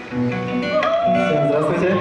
Всем здравствуйте.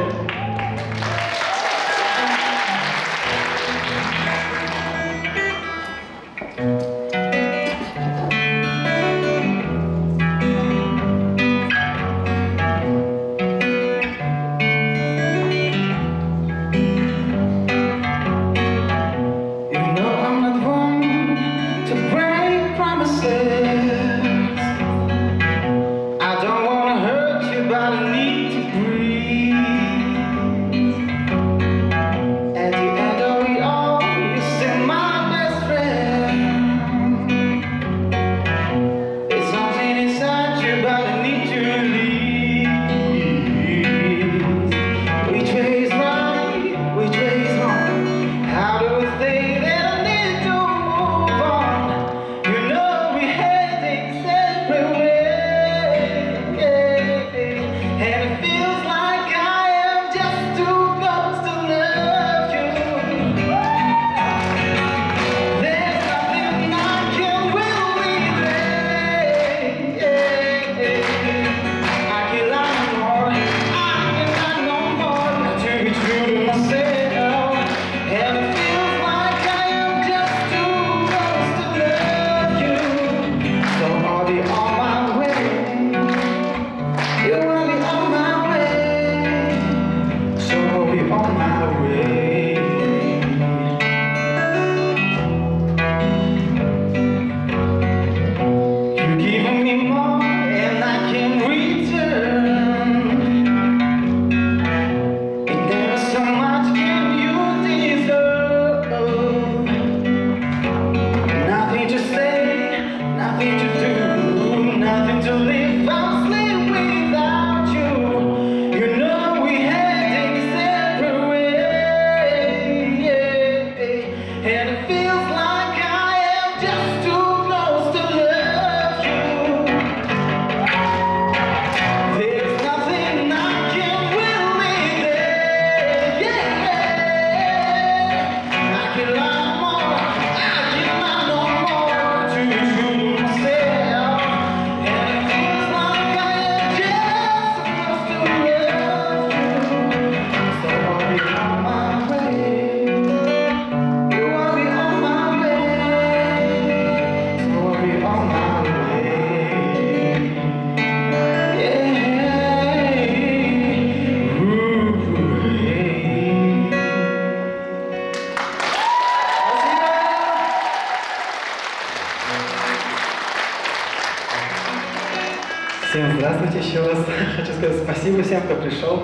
Всем здравствуйте еще раз. Хочу сказать спасибо всем, кто пришел.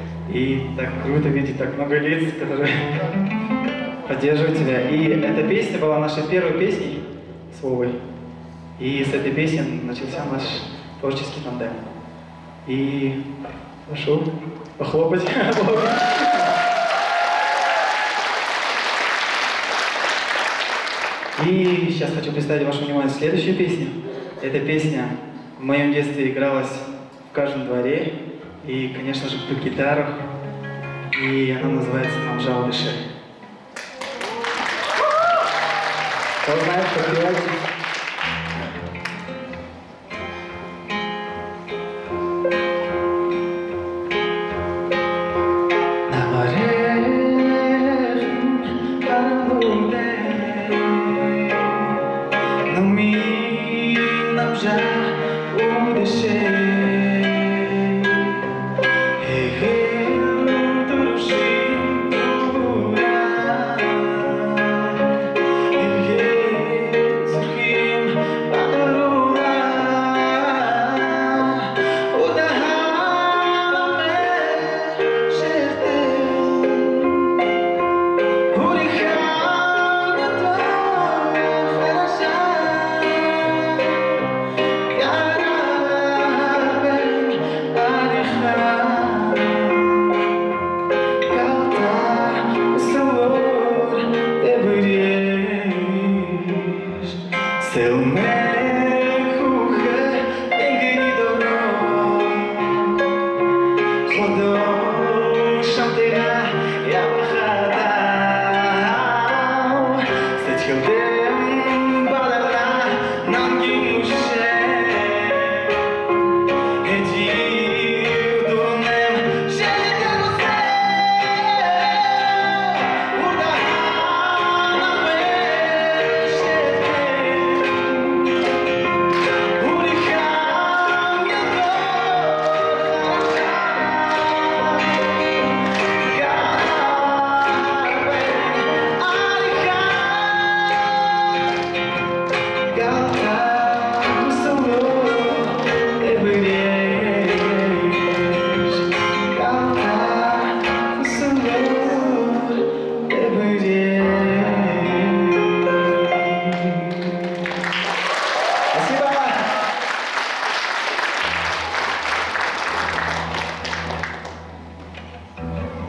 И так круто видеть так много лиц, которые поддерживают тебя. И эта песня была нашей первой песней с Вовой. И с этой песни начался наш творческий тандем. И прошу похлопать. И сейчас хочу представить вашему вниманию следующую песню. Эта песня в моем детстве игралась в каждом дворе, и, конечно же, под гитару. И она называется «Нам жало дыши». Кто знает, подпевайте.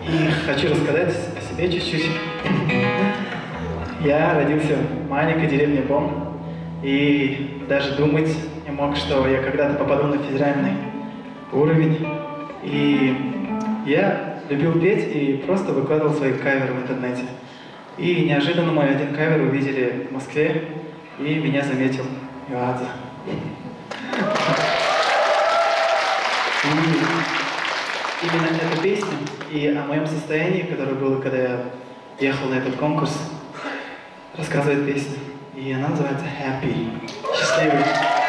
И хочу рассказать о себе чуть-чуть. Я родился в маленькой деревне Бом, и даже думать не мог, что я когда-то попаду на федеральный уровень. И я любил петь и просто выкладывал свои каверы в интернете. И неожиданно мой один кавер увидели в Москве, и меня заметил Меладзе. И именно эта песня и о моем состоянии, которое было, когда я ехал на этот конкурс, рассказывает песня. И она называется «Happy». Счастливый.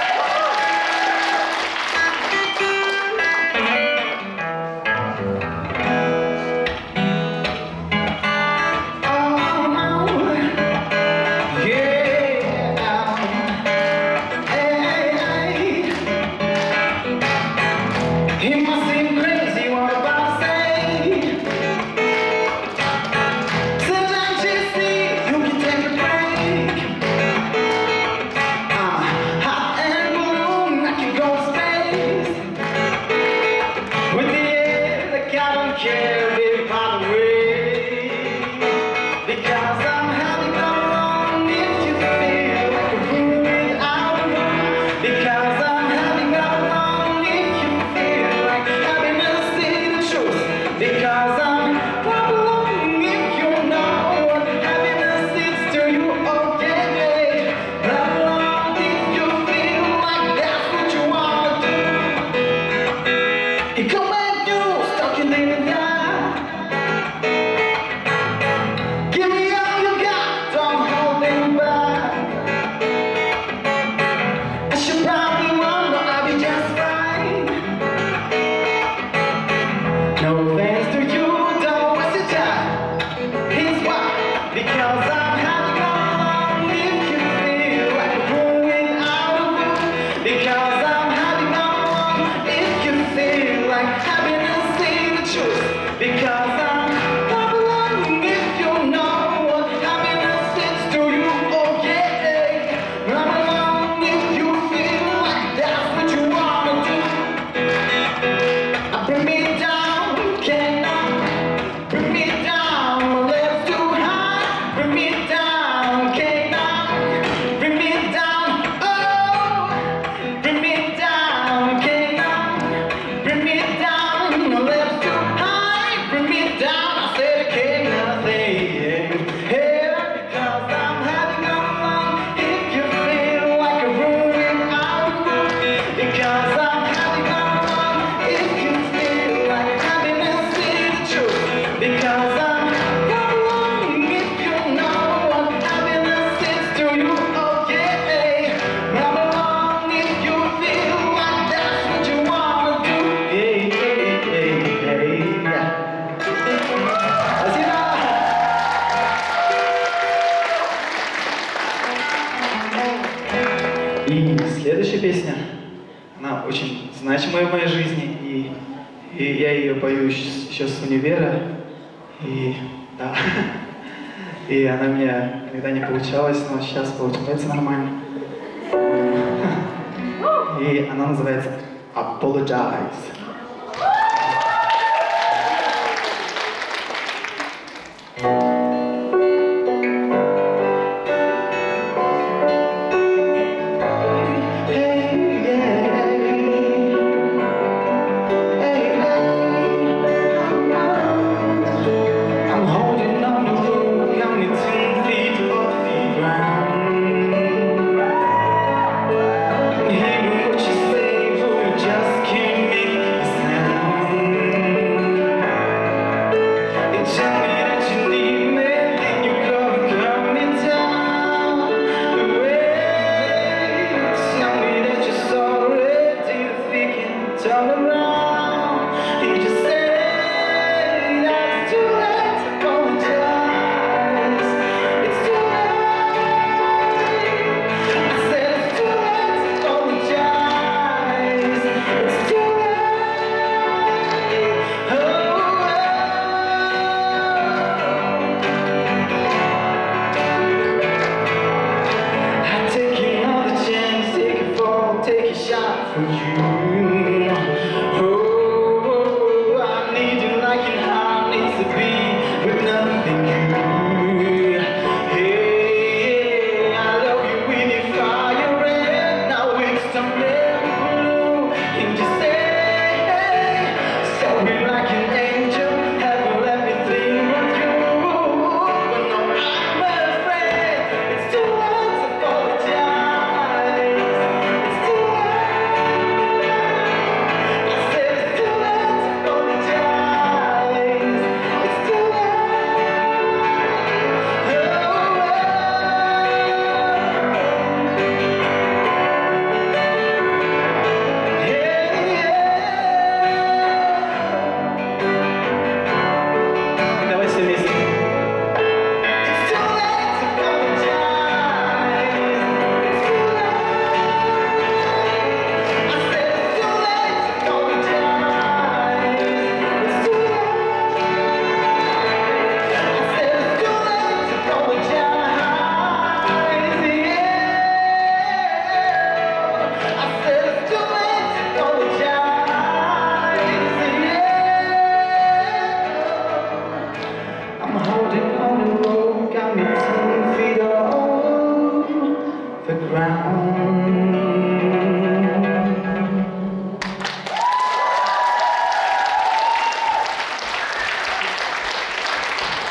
И следующая песня, она очень значимая в моей жизни, и я ее пою еще с универа, и да, и она у меня никогда не получалась, но сейчас получается нормально. И она называется «Apologize». Take a shot for you. Oh,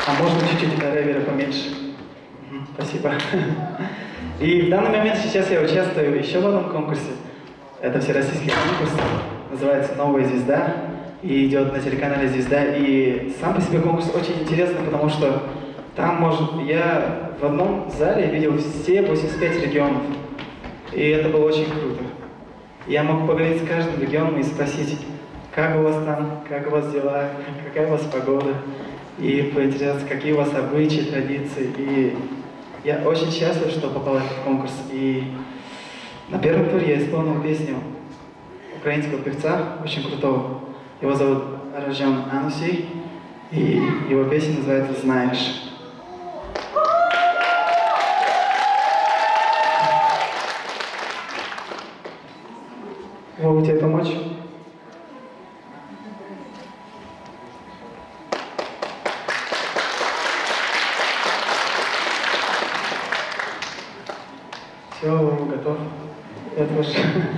А можно чуть-чуть ревера поменьше? Спасибо. И в данный момент сейчас я участвую еще в одном конкурсе. Это всероссийский конкурс, называется «Новая звезда», и идет на телеканале «Звезда». И сам по себе конкурс очень интересный, потому что там я в одном зале видел все 85 регионов. И это было очень круто. Я мог поговорить с каждым регионом и спросить, как у вас там, как у вас дела, какая у вас погода, и поинтересоваться, какие у вас обычаи, традиции. И я очень счастлив, что попал в этот конкурс. И на первом туре я исполнил песню украинского певца, очень крутого. Его зовут Раджон Ануси, и его песня называется «Знаешь». Могу тебе помочь? Все, готов. Я тоже.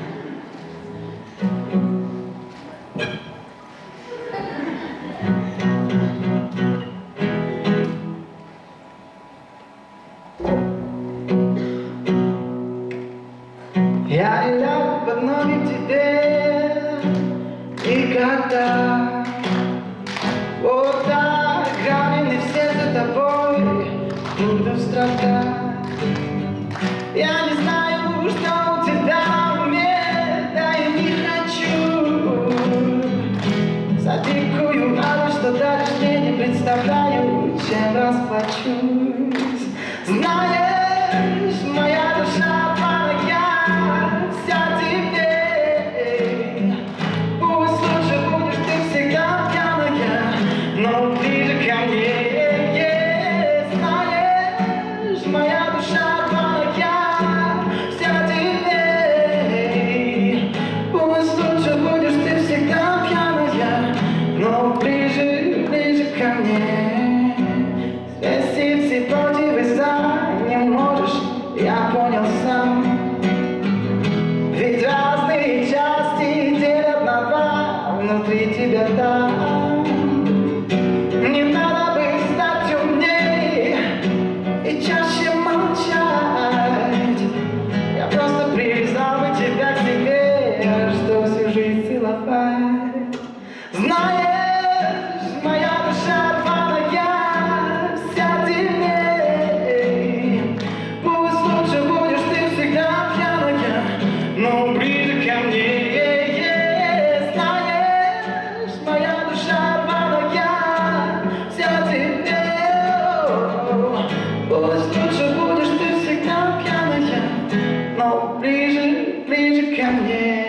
Я лягу под ноги тебе никогда. Вот так, ранены все за тобой, будут страдать. Я не знаю, что у тебя на уме, да и не хочу. За дикую радость, что дальше мне не представляю, чем расплачусь. Знаешь, моя душа твоя, вся тебе. Пусть лучше будешь ты всегда пьяная, но ближе ко мне. Знаешь, моя душа твоя, вся тебе. Пусть лучше будешь ты всегда пьяная, но ближе, ближе ко мне. Вместить против и за не можешь, я понял сам. Ведь разные части делят на два, внутри тебя там. Не надо бы стать умнее и чаще молчать. Я просто привязал бы тебя к себе, что всю жизнь целовать. Знаешь, моя душа твоя, вся тебе. Пусть лучше будешь ты всегда пьяная, но ближе ко мне. Знаешь, моя душа твоя, вся тебе. Пусть лучше будешь ты всегда пьяная, но ближе, ближе ко мне.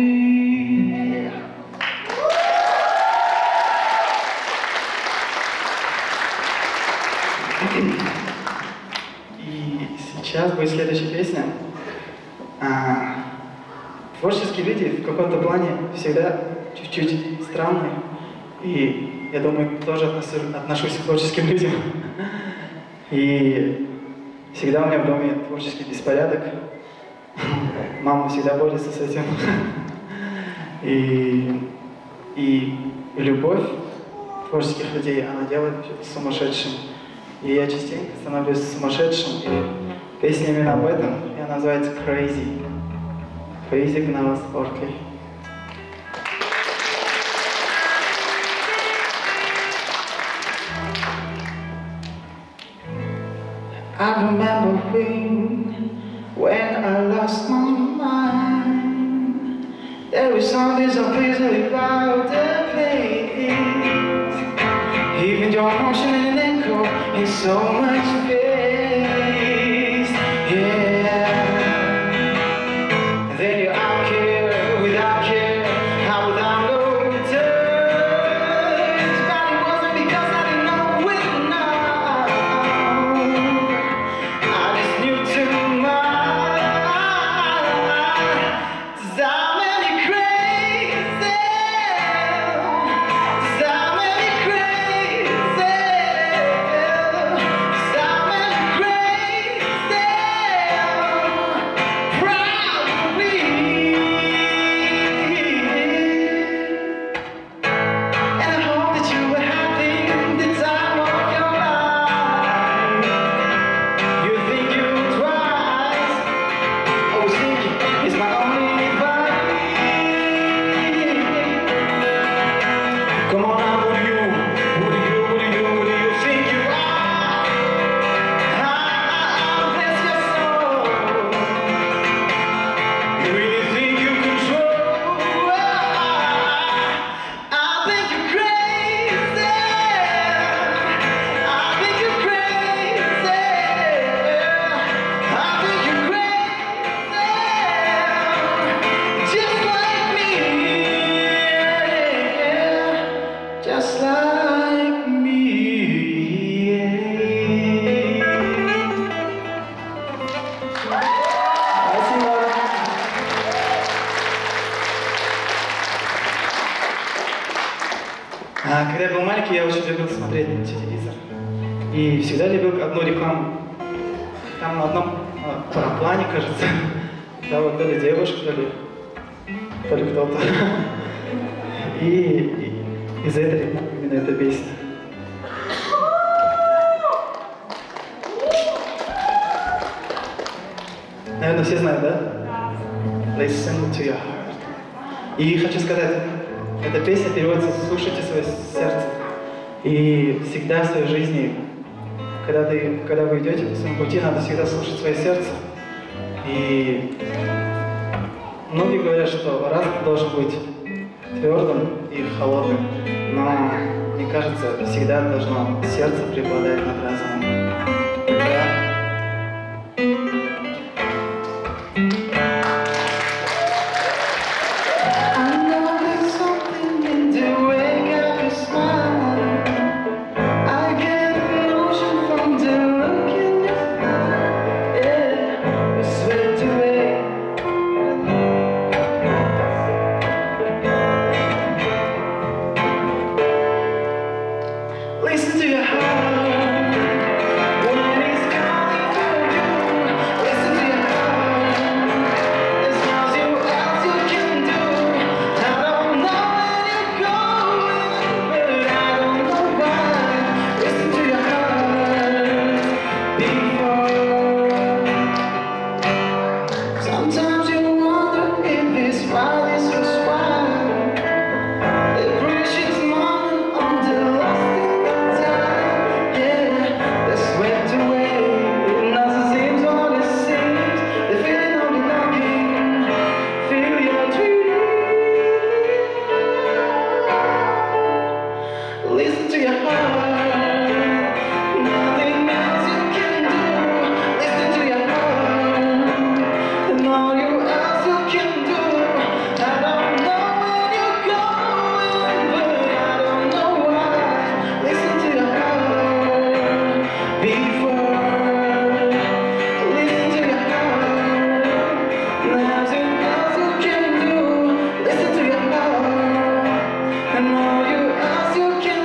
И сейчас будет следующая песня. Творческие люди в каком-то плане всегда чуть-чуть странные. И я думаю, тоже отношусь к творческим людям. И всегда у меня в доме творческий беспорядок. Мама всегда борется с этим. И любовь творческих людей, она делает что-то сумасшедшим. И я частенько становлюсь сумасшедшим. И песня именно об этом, и она называется «Crazy». Crazy Гнала Спорткой. I remember when I lost my mind. There was something so peacefully about the place. Even your emotion and echo in so much space. Yeah. Then you're out here without care, how without no return. But it wasn't because I didn't know it now. I just knew too much. Desire made me crazy. Desire made me crazy. Desire Когда я был маленький, я очень любил смотреть телевизор. И всегда любил одну рекламу. Там на одном параплане, кажется, да, вот то ли девушка, то ли кто-то. И из-за этой рекламы именно эта песня. Наверное, все знают, да? Listen to your heart. И хочу сказать, эта песня переводится «Слушайте свое сердце». И всегда в своей жизни, когда вы идете по своему пути, надо всегда слушать свое сердце. И многие говорят, что разум должен быть твердым и холодным, но мне кажется, всегда должно сердце преобладать над разумом. Listen to your heart when it's calling for you. Listen to your heart. There's nothing else you can do. I don't know where you're going, but I don't know why. Listen to your heart before. Sometimes you wonder if it's right, this was right. The precious moment on the last. Listen to your heart. Nothing else you can do. Listen to your heart. And all you else you can do. I don't know where you're going, but I don't know why. Listen to your heart before. Listen to your heart. Nothing else you can do. Listen to your heart. And all you else you can.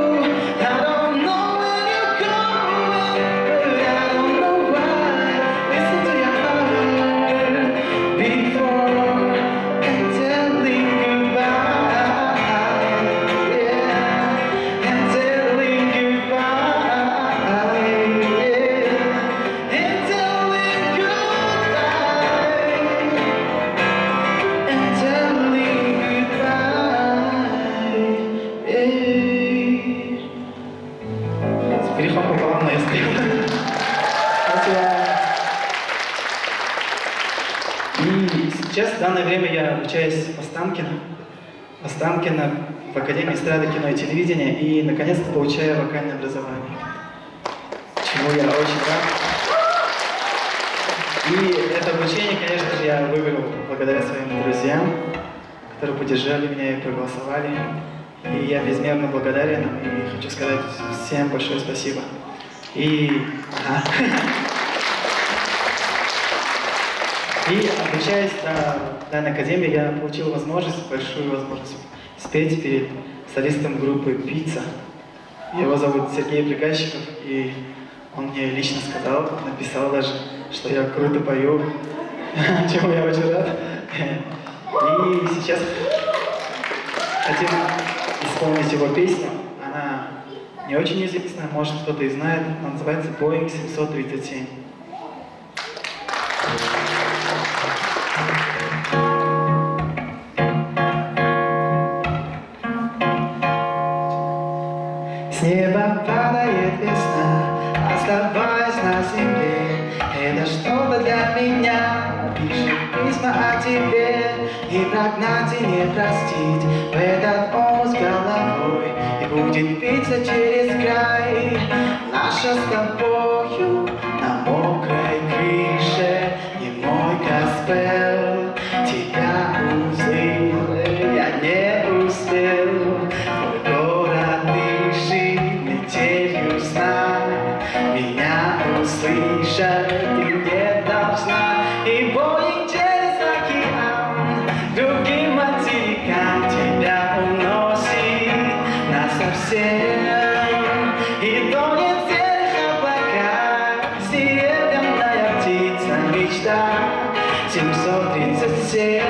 Грехом пополам, но я спел. Спасибо. И сейчас, в данное время, я обучаюсь в Останкино, в Академии эстрады, кино и телевидения, и, наконец-то, получаю вокальное образование. Чему я очень рад. И это обучение, конечно же, я выиграл благодаря своим друзьям, которые поддержали меня и проголосовали. И я безмерно благодарен и хочу сказать всем большое спасибо. И обучаясь в данной академии, я получил большую возможность спеть перед солистом группы «Пицца». Его зовут Сергей Приказчиков, и он мне лично сказал, написал даже, что я круто пою, чему я очень рад. И сейчас хотим исполнить его песню. Она не очень известная, может кто-то и знает. Она называется «Boeing 737». С неба падает весна, оставаясь на земле. Это что-то для меня, пишет письма о тебе. И прогнать, и не простить в этот омут с головой. И будет биться через край наша с тобою на мокрой крыше. Не мой госпел, тебя услышал, я не успел. Твой город дышит метелью сна. Меня услышать ты не должна. И Боинг через океан другим материкам тебя уносит. Нас совсем, и тонет в серых облаках серебряная птица мечта 737.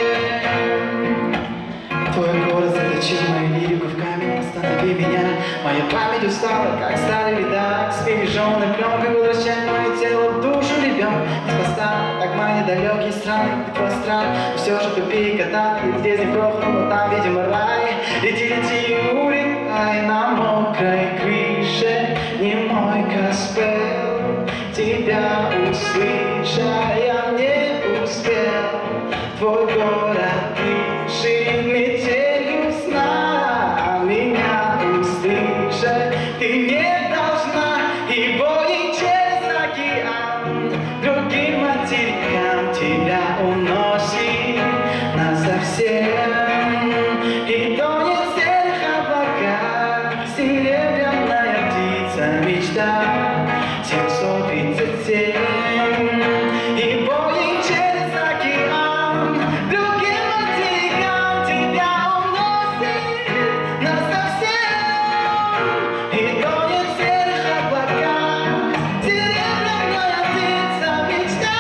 Твой голос заточил мою лирику в камень, останови меня. Моя память устала, как старый видак, сбереженной пленкой возвращай мое тело в душу ребенка. Неспроста, так мои далекие страны, твой страх, но все же тупик, а там, здесь не прохнуло, там, видимо, рай. Лети, лети, улетай на мокрой крыше, не мой Каспел, тебя услышать я не успел. Твой город дышит метелью сна, меня услышать ты не должна, и боги через океан другим материкам тебя уносит насовсем, и тонет в серых облаках серебряная птица мечта 737. И боги через океан другим материкам тебя уносит насовсем, и тонет в серых облаках серебряная птица мечта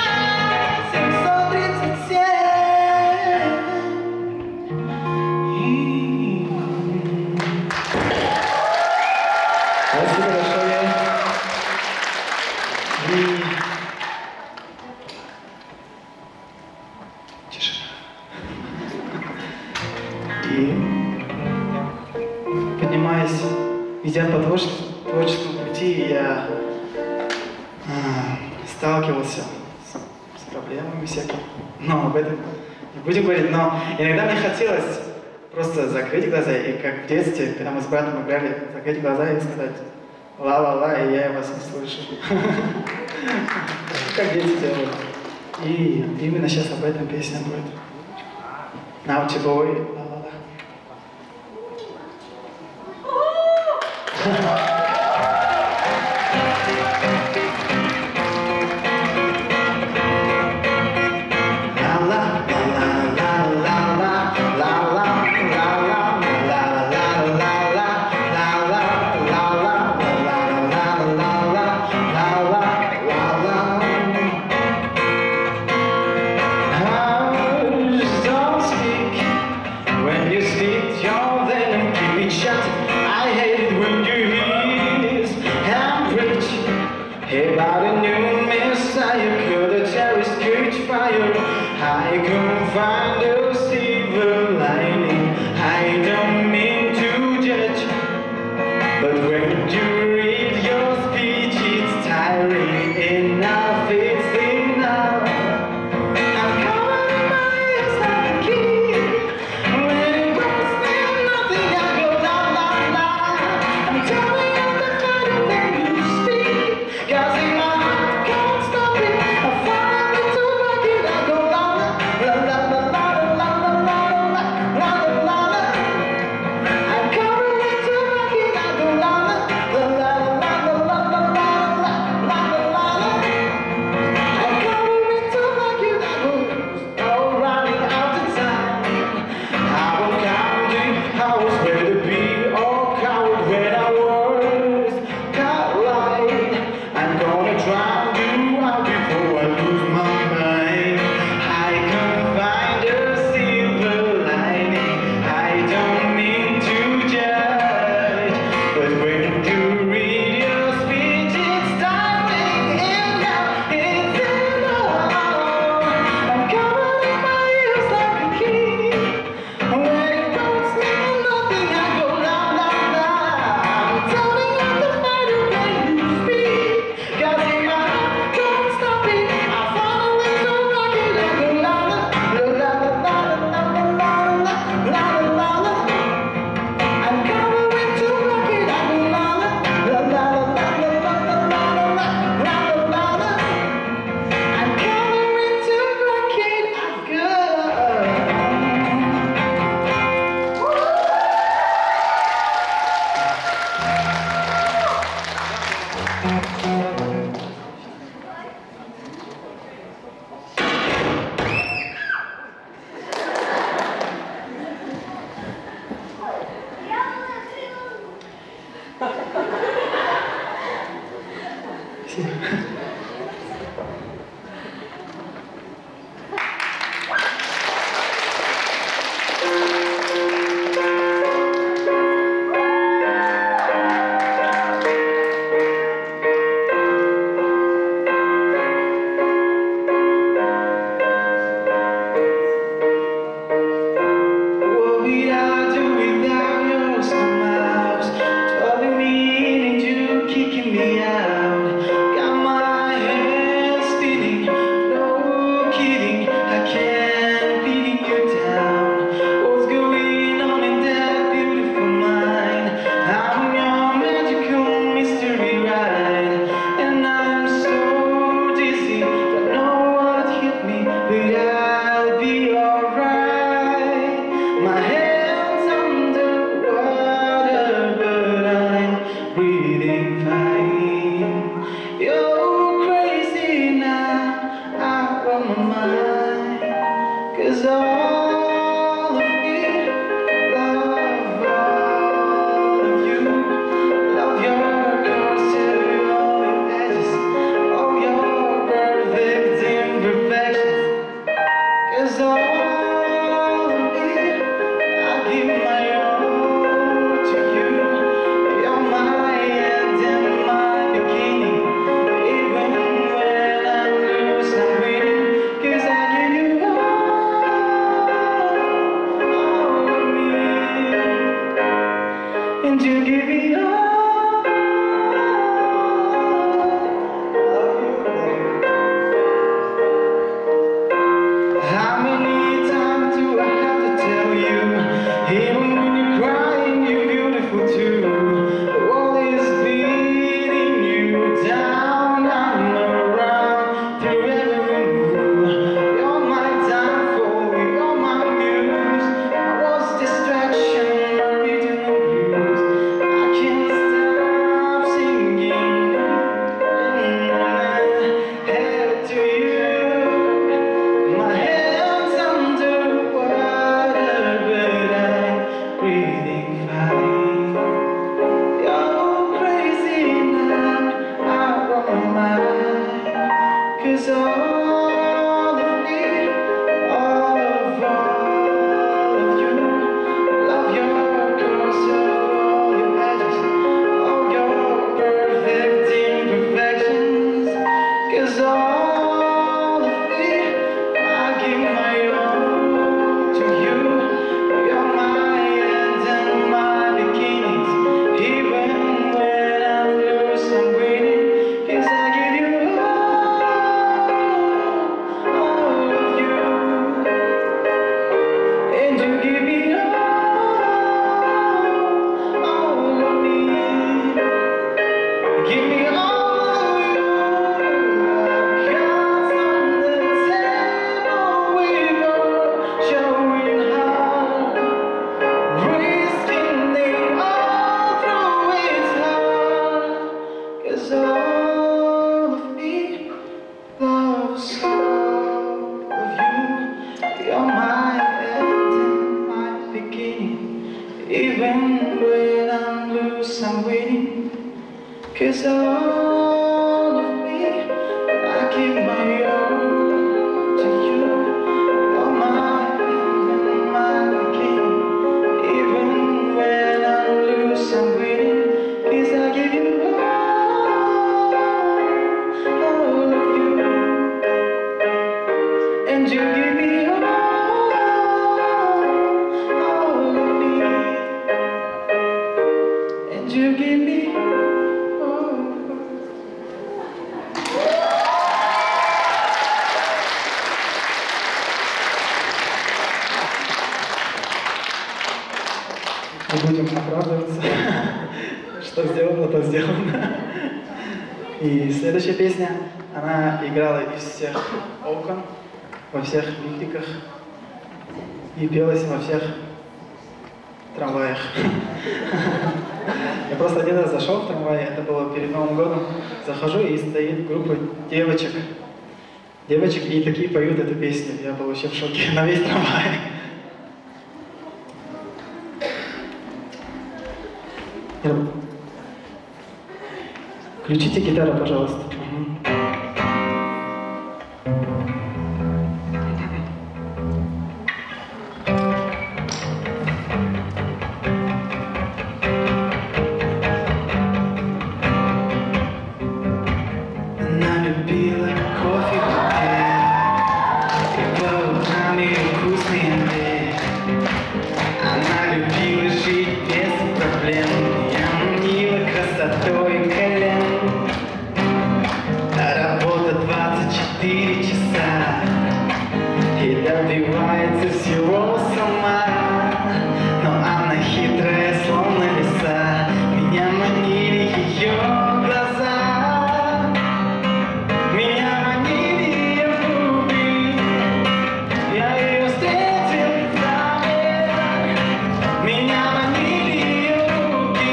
737. Спасибо большое. Тишина. И поднимаясь, идя по творческому пути, я сталкивался с проблемами всякими. Но об этом не будем говорить. Но иногда мне хотелось просто закрыть глаза, и как в детстве, когда мы с братом играли, закрыть глаза и сказать ла-ла-ла, и я вас не слышу. Как дети делают. И именно сейчас об этом песня будет. Naughty Boy, ла-ла-ла. About a new messiah, could a terrorist catch fire? I couldn't find a silver lining. I don't mean to judge, but when you read your speech, it's tiring. Enough, it's enough. I'm calling miles like a kid. When it was still nothing, I go la la la. I'm telling you the kind of thing you speak. 'Cause in my heart and you give me all of you. How many times do I have to tell you, even when you're crying, you're beautiful too. The world is beating you down and around through every move. You're my downfall, you're my muse, my worst distraction, my rhythm and blues. I can't stop singing my head to you. My hands underwater, but I'm breathing fine. You're crazy now, out of my mind. 'Cause all of me, all of you, love your curves, all your edges, all your perfect imperfections. 'Cause all of me, I give my all to you. You're my end and my beginnings. Even when I lose, I'm winning. 'Cause I give you all of you, and you give me all of me. Give me all of you. Cards on the table, we both showing how, risking it all through it's hard. 'Cause all of me loves all of you. You're my end and my beginning. Even when I'm loose, I'm winning. 'Cause all of me, I give my all to you. You're my end and my beginning. Even when I'm loose, I'm winning. 'Cause I give you all of you, and you give me all of me, and you give me all. Не будем оправдываться. Что сделано, то сделано. И следующая песня, она играла из всех окон, во всех митингах и пелась во всех трамваях. Я просто один раз зашел в трамвай, это было перед Новым годом, захожу и стоит группа девочек. Девочек и такие поют эту песню. Я был вообще в шоке на весь трамвай. Включите гитару, пожалуйста. Она любила кофе в буке и по утрам ее вкусный омлет. Она любила жить без проблем, я манила красотой колен. Работа 24 часа и добивается всего сама. Но она хитрая, словно лиса, меня манили ее глаза. Меня манили ее губы, я ее встретил в траве. Меня манили ее руки,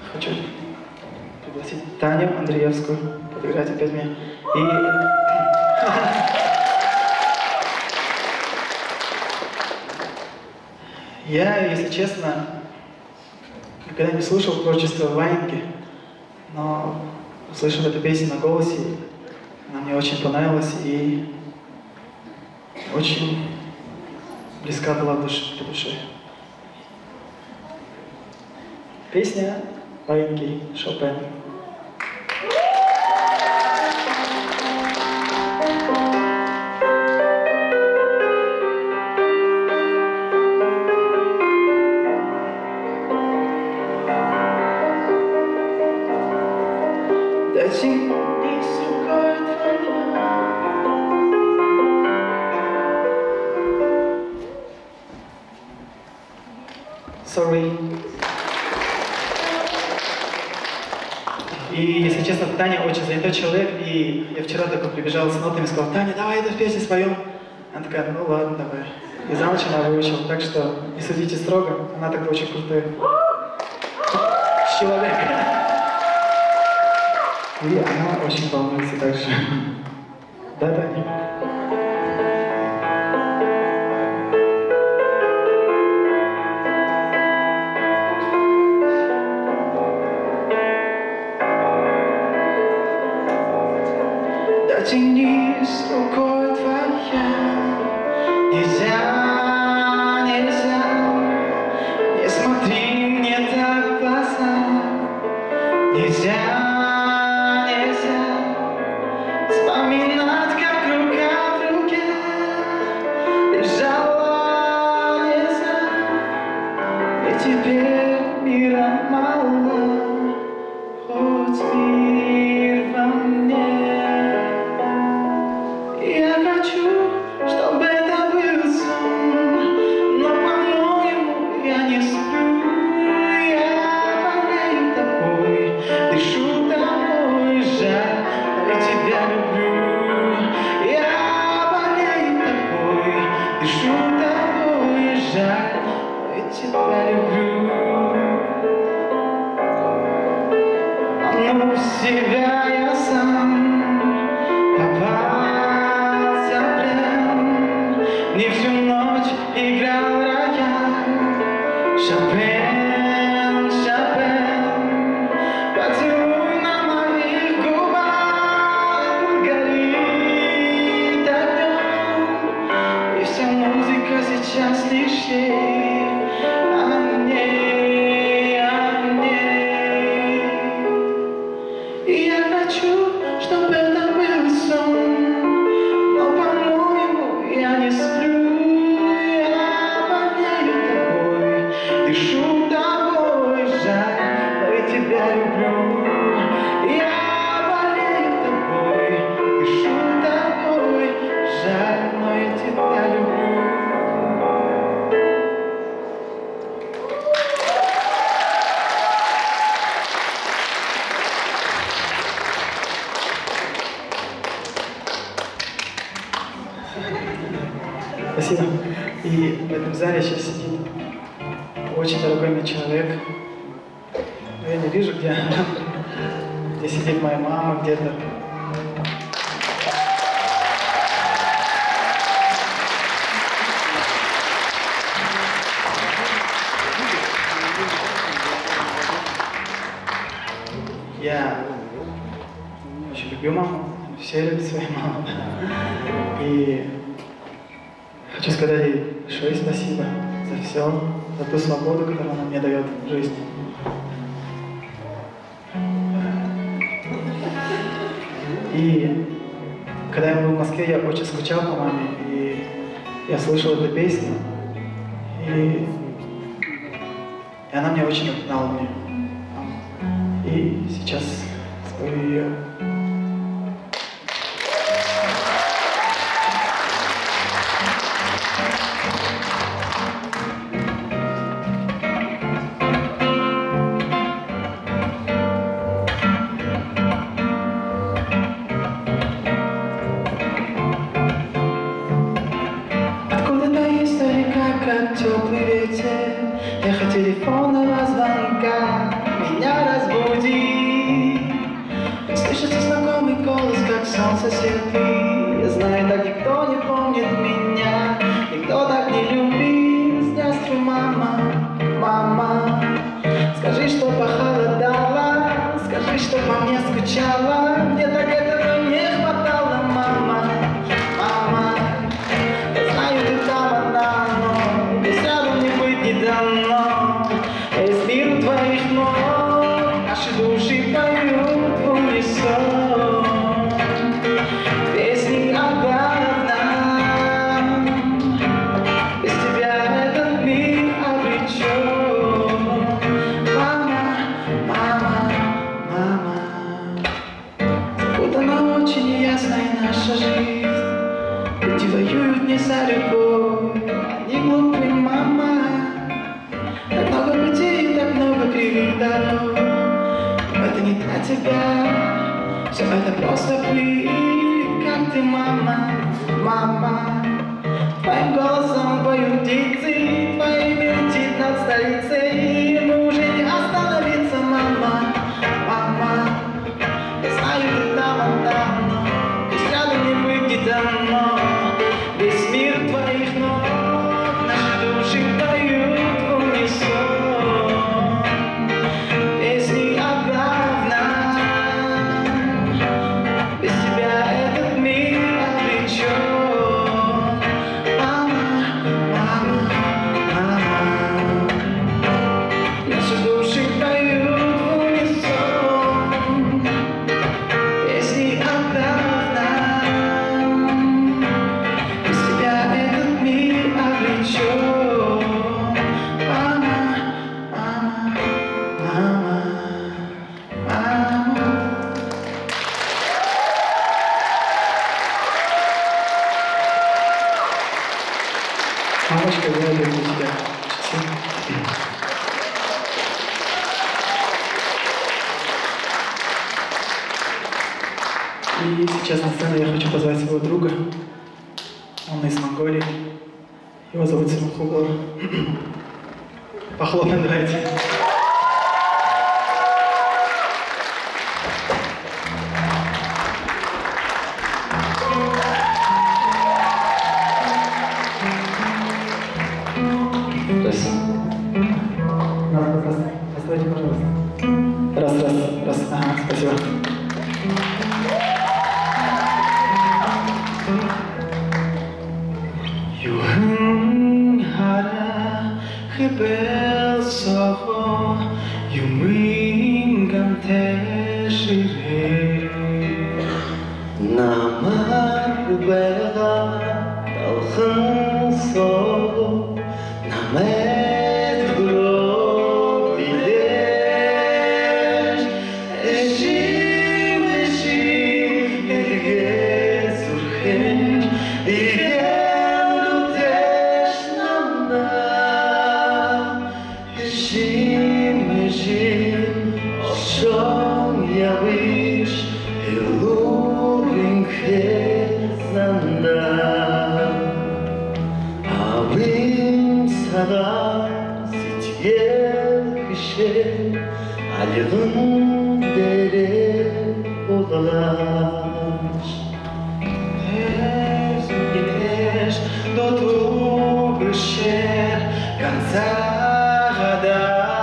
хочу пригласить Таню Андреевскую подыграть опять мне. И... Я, если честно, никогда не слушал творчество Ваенги, но услышав эту песню на голосе, она мне очень понравилась и очень близка была к душе. Песня Ваенги Шопен. Sorry. И, если честно, Таня очень занятой человек, и я вчера только прибежал с нотами и сказал: Таня, давай эту песню споем. Она такая: ну ладно, давай. И за ночь она выучила, так что не судите строго, она тогда очень крутой человек. И она очень волнуется также. Да, Таня? Дотянись рукой твоя, нельзя, не смотри мне так в глаза, нельзя, вспоминать, как рука в руке лежала, нельзя, и теперь мира мало, хоть мир во мне. Я хочу, чтобы это был сон, но, по-моему, я не сплю. Я болею тобой, дышу тобой, жаль, но я тебя люблю. Я болею тобой, дышу тобой, жаль, но я тебя люблю. Ну, в себя я сам попался в плен, не всю ночь играл рояль. Шопен, Шопен, поцелуй на моих губах горит огнем, и вся музыка сейчас лишь ей о мне, о мне. И я хочу, чтобы это был сон, но, по-моему, я не сплю. Я болею тобой, дышу тобой, жаль, но я тебя люблю. Я болею тобой, дышу тобой, жаль, но я тебя люблю. Спасибо. И в этом зале сейчас сидит очень дорогой мне человек. Но я не вижу, где сидит моя мама где-то. Я очень люблю маму, все любят свою маму. И хочу сказать ей большое спасибо за все, за ту свободу, которую она мне дает в жизни. И когда я был в Москве, я очень скучал по маме, и я слышал эту песню, и она мне очень напоминала мне. И сейчас спою ее. Откуда-то издалека, как теплый ветер, эхо телефонного звонка меня сосед ты. Я знаю, так никто не помнит меня, никто так не любит. Здравствуй, мама, мама. Скажи, что похолодало, скажи, что по мне скучала. Мне так этого не хватало, мама, мама. Я знаю, ты там одна, но без рядом не быть не дано. Весь мир у твоих ног, наши души поют в унисон. Песни о главном, без тебя этот мир обречен. Мама, мама, мама. Запутана очень неясная наша жизнь. Люди воюют не за любовь, они глупые, мама. Так много путей, так много кривых дорог. Но это не для тебя, все это просто пыль. Как ты, мама, мама. Твоим голосом поют птицы, твоими летит над столицей. Мы уже не остановиться, мама, мама. Я знаю, ты там одна, но без рядом не быть не дано. Весь мир твоих ног, наши души поют в унисон. Песни о главном, без тебя этот мир обречен. Мама, мама, мама. Наши души поют в унисон. Песни о главном, без тебя этот мир обречен. Мама, мама, мама, мама. Мамочка, я люблю тебя. И сейчас на сцену я хочу позвать своего друга. Он из Монголии. Его зовут Симхугор. Похлопаем, давайте. Оставайте, пожалуйста. Раз. Ага, спасибо. Юхын хара хипел сохо юмин гантешире намар бега талхын сохо намет гро бидеш эшим эрге сурхеш Alığın dere olaş Güneş doğdu düşer Kanzada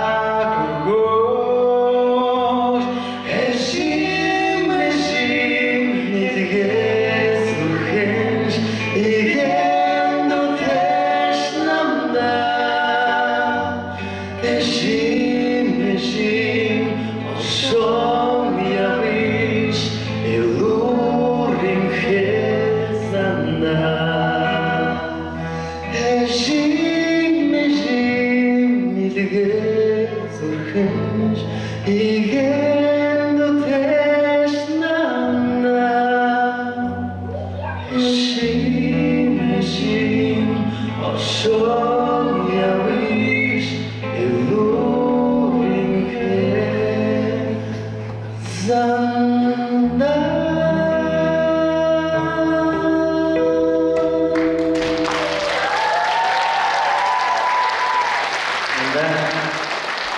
kugoş Eşim nidge surhenş İgen do teşnamda Eşim oşom yaviş Elurim hezanda Eşim nidge surhenş Igen do teşnamda Eşim oşom yaviş Elurim hezanda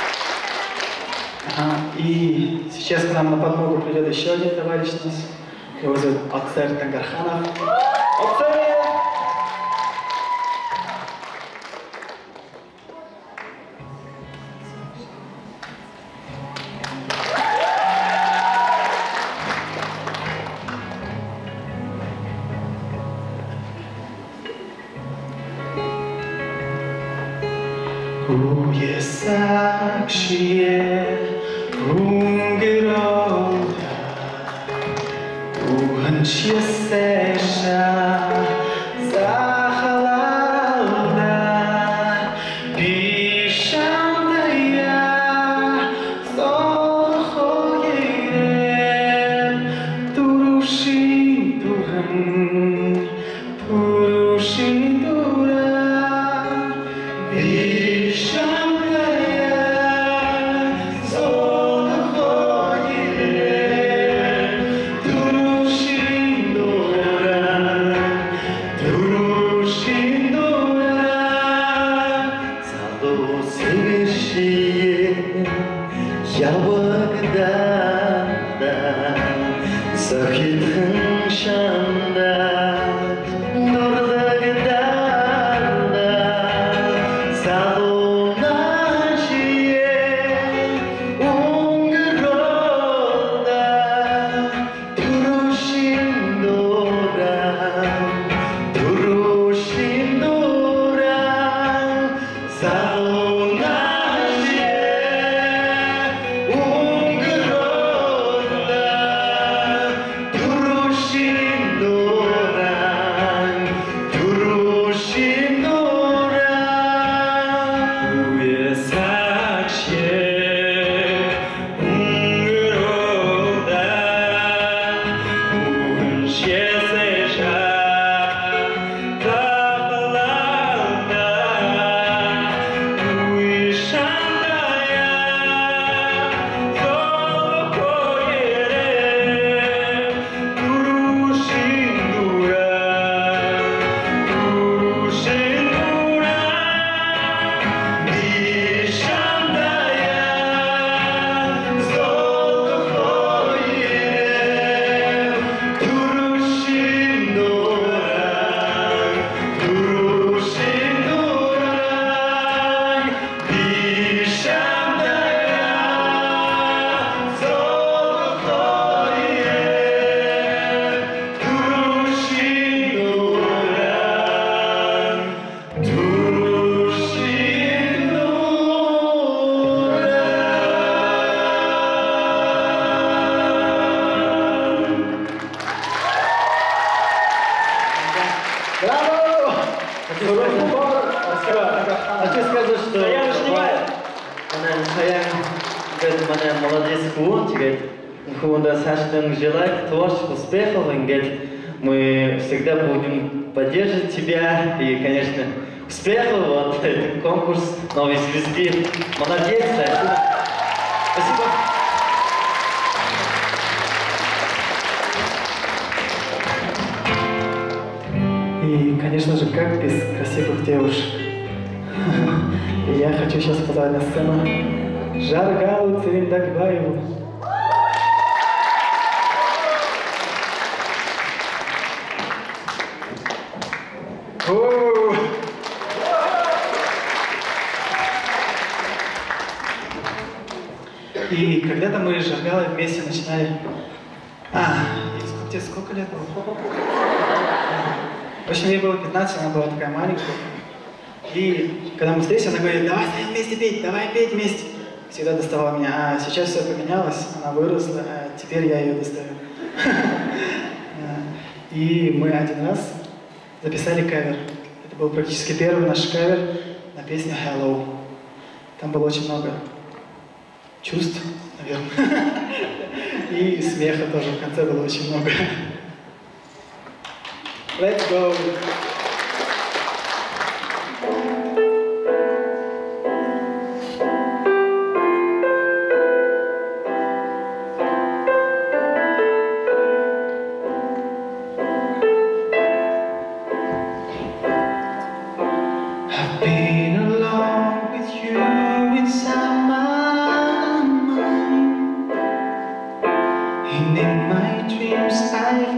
И сейчас к нам на подмогу придет еще один товарищ нас. Его зовут Оксер Тангарханов. Оксер! 우예삭시에 웅그러다 우한치에세샤 사할랄다 비샹다야 소호예레 두루신 두른 부루신 두라 Хочу сказать, что mana молодец хуон, хуонда саштан желает творческих успехов, мы всегда будем поддерживать тебя и, конечно, успехов, вот этот конкурс новой звезды. Молодец, спасибо. И, конечно же, как без красивых девушек. И я хочу сейчас позвать на сцену Жаргалу Цивиндагбаеву. И когда-то мы с Жаргалой вместе начинали... Сколько лет было? В общем, ей было 15, она была такая маленькая. И когда мы встретились, она говорит: давай встаем вместе петь, давай петь вместе. Всегда доставала меня. А сейчас все поменялось, она выросла, а теперь я ее достаю. И мы один раз записали кавер. Это был практически первый наш кавер на песню Hello. Там было очень много чувств, наверное. И смеха тоже в конце было очень много. Let's go! I've been alone with you inside my mind, and in my dreams I've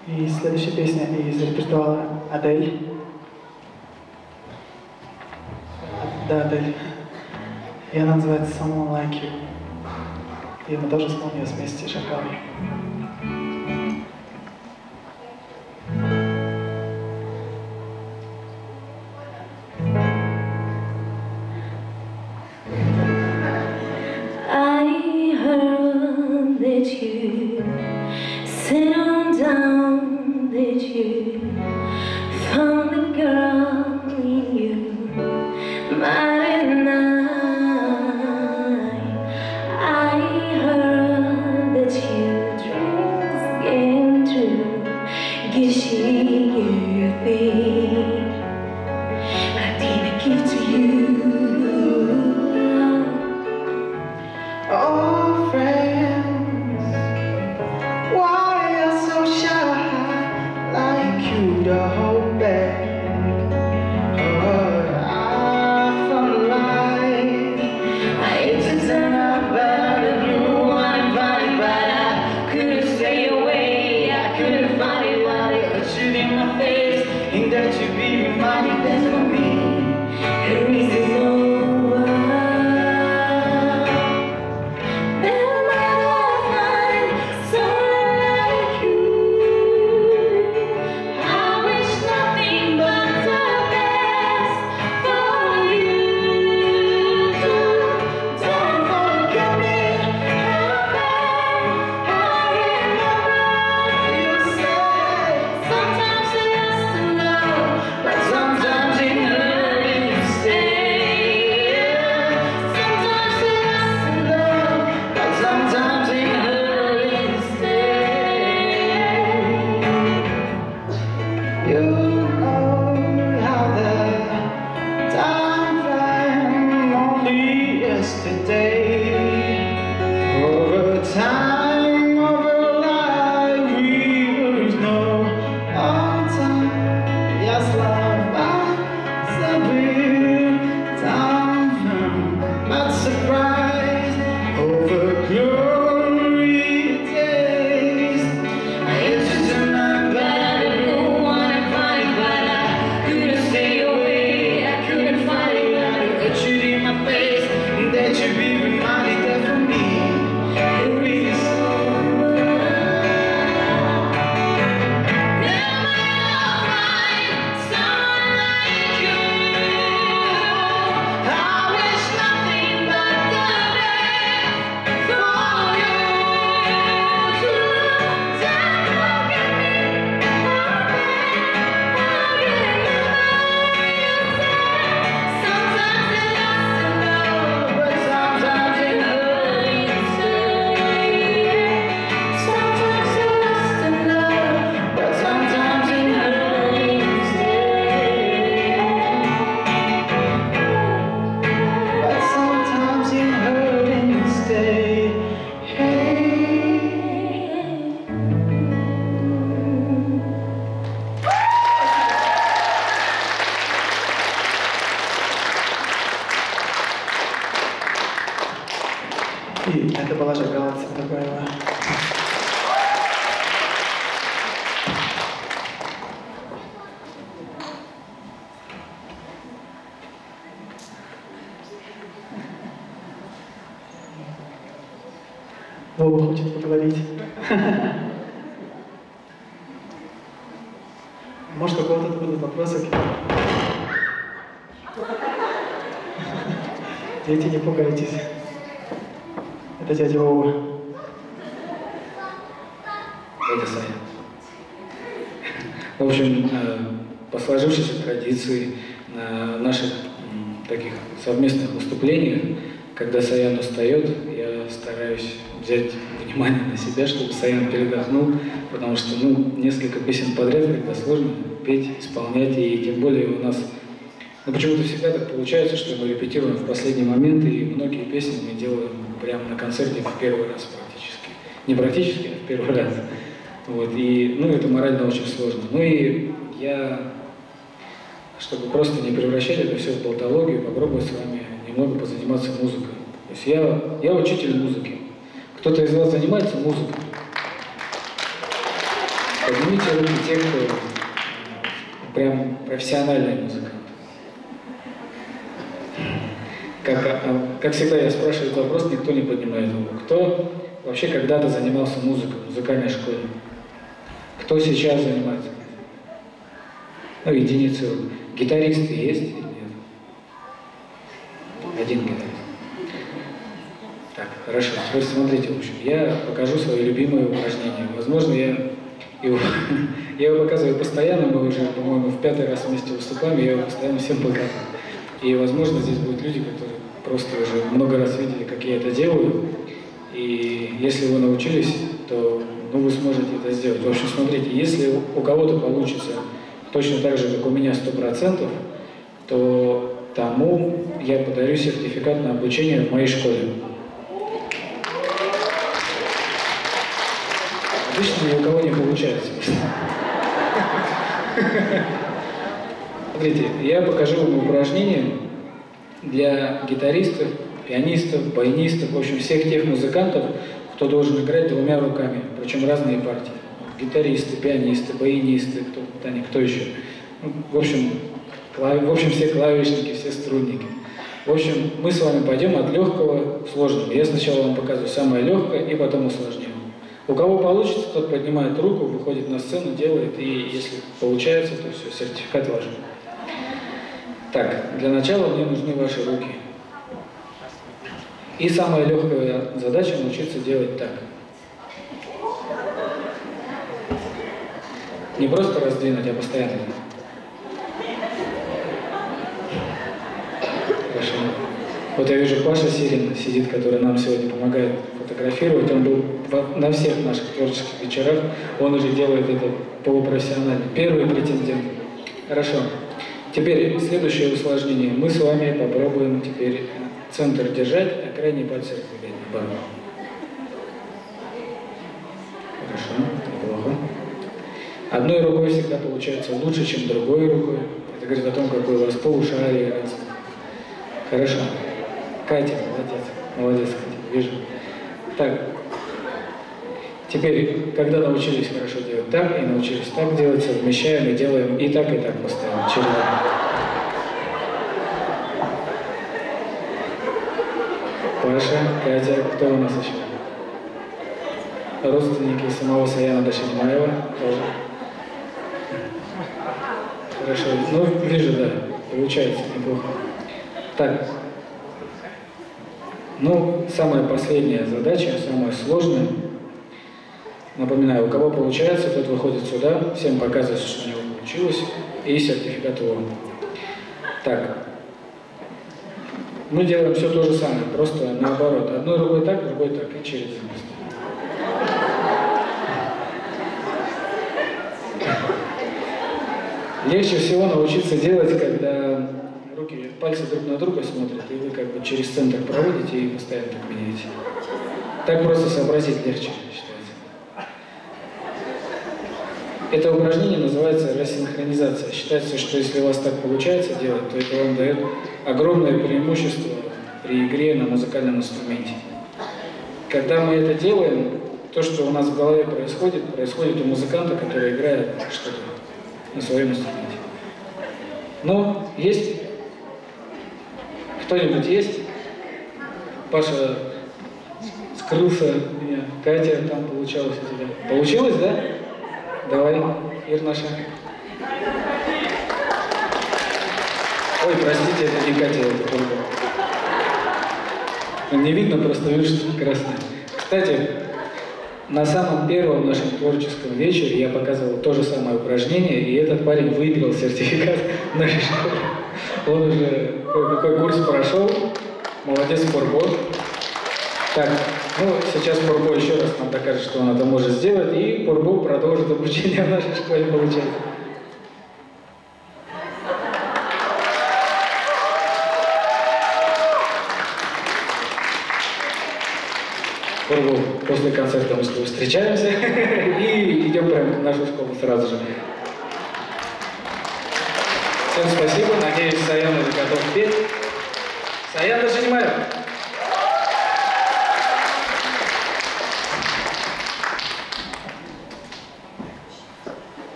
И следующая песня из репертуара Адель. Да, Адель. И она называется «Someone Like You». И мы тоже исполнили вместе с Шакалом. I heard that you settled down, that you found the girl in you mighty night. I heard that your dreams came true. Guess she gave you a thing I didn't give to you. Oh, friends, why are you so shy? Like you to hold back. Oh, I felt like I hate to turn up out of the blue, I'm fine, but I couldn't stay away. I couldn't find it while they put you in my face. ain't that you be reminded that's for me. The reason's over. Never mind, I'll find someone like you. I wish nothing but the best for you too. Don't forget me, I remember you said sometimes it has to love, but sometimes it hurts when you stay. Sometimes it has to love, but sometimes it hurts when you stay. You know how the time flies, only yesterday. Over time, over life, we lose no time. Yes, love, I been time, not surprised. Over glory days, It's just a night bad and no one find, but I couldn't stay away. I couldn't find it. I that you in my face, that you be reminded that for me, it really И это была Жакала Цветобаева. Вова хочет поговорить. Может, у кого-то будут вопросы? Дети, не пугайтесь. Это дядя Вова. Дядя Саня. В общем, по сложившейся традиции на наших таких совместных выступлениях, когда Саян устает, я стараюсь взять внимание на себя, чтобы Саян передохнул, потому что несколько песен подряд, когда сложно петь, исполнять, и тем более у нас почему-то всегда так получается, что мы репетируем в последний момент, и многие песни мы делаем прямо на концерте в первый раз практически. Не практически, а в первый раз. Вот, и, это морально очень сложно. И я, чтобы просто не превращать это все в болтологию, попробую с вами немного позаниматься музыкой. То есть я учитель музыки. Кто-то из вас занимается музыкой? Поднимите руки те, кто прям профессиональные музыканты. Как всегда я спрашиваю этот вопрос, никто не поднимает руку. Кто вообще когда-то занимался музыкой в музыкальной школе? Кто сейчас занимается? Ну, единицы рук. Гитаристы есть или нет? Один гитарист. Так, хорошо. Теперь смотрите, в общем, я покажу свои любимые упражнения. Возможно, я его показываю постоянно, мы уже, по-моему, в 5-й раз вместе выступаем, я его постоянно всем показываю. И, возможно, здесь будут люди, которые просто уже много раз видели, как я это делаю. И если вы научились, то вы сможете это сделать. В общем, смотрите, если у кого-то получится точно так же, как у меня 100%, то тому я подарю сертификат на обучение в моей школе. Обычно ни у кого не получается. Смотрите, я покажу вам упражнения для гитаристов, пианистов, баянистов, в общем, всех тех музыкантов, кто должен играть двумя руками, причем разные партии. Гитаристы, пианисты, баянисты, кто еще. В общем, все клавишники, все струнники. В общем, мы с вами пойдем от легкого к сложному. Я сначала вам показываю самое легкое и потом усложню. У кого получится, тот поднимает руку, выходит на сцену, делает, и если получается, то все, сертификат ваш. Так, для начала мне нужны ваши руки. И самая легкая задача — научиться делать так. Не просто раздвинуть, а постоянно. Хорошо. Вот я вижу, Паша Сирин сидит, который нам сегодня помогает фотографировать. Он был на всех наших творческих вечерах. Он уже делает это полупрофессионально. Первый претендент. Хорошо. Теперь следующее усложнение. Мы с вами попробуем теперь центр держать, а крайние пальцы раздвигать в бару. Хорошо, неплохо. Одной рукой всегда получается лучше, чем другой рукой. Это говорит о том, какой у вас полушарие раз. Хорошо. Катя, молодец. Молодец, Катя, вижу. Так. Теперь, когда научились хорошо делать так и научились так делать, совмещаем и делаем и так постоянно. Чередуем. Паша, Катя, кто у нас еще? Родственники самого Саяна Дашинмаева тоже. Хорошо. Ну, вижу, да, получается неплохо. Так. Ну, самая последняя задача, самая сложная. Напоминаю, у кого получается, тот выходит сюда, всем показывается, что у него получилось, и сертификат его. Так. Мы делаем все то же самое, просто наоборот. Одной рукой так, другой так, и чередуем. Легче всего научиться делать, когда пальцы друг на друга смотрят, и вы как бы через центр проводите и постоянно так меняете. Так просто сообразить легче, считается. Это упражнение называется рассинхронизация. Считается, что если у вас так получается делать, то это вам дает огромное преимущество при игре на музыкальном инструменте. Когда мы это делаем, то, что у нас в голове происходит у музыканта, который играет что-то на своем инструменте. Ну, есть? Кто-нибудь есть? Паша скрылся у меня. Катя, там получалось у тебя. Получилось, да? Давай, Ир наша. Ой, простите, это не Катя, это только. Не видно, просто вижу, что красная. Кстати, на самом первом нашем творческом вечере я показывал то же самое упражнение, и этот парень выиграл сертификат в нашей школе. Он уже какой курс прошел. Молодец, Пурбо. Так, ну сейчас Пурбо еще раз нам докажет, что он это может сделать, и Пурбо продолжит обучение в нашей школе получать. Пурбо, после концерта мы с тобой встречаемся и идем прямо в нашу школу сразу же. Всем спасибо, надеюсь, Саян уже готов петь. Саян Дашинмаев.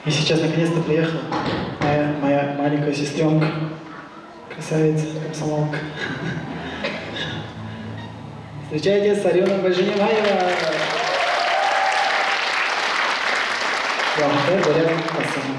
И сейчас наконец-то приехала моя маленькая сестренка, красавица, комсомолка. Встречайте с Ареной Бальжиневаева. Вам говорят пацаны.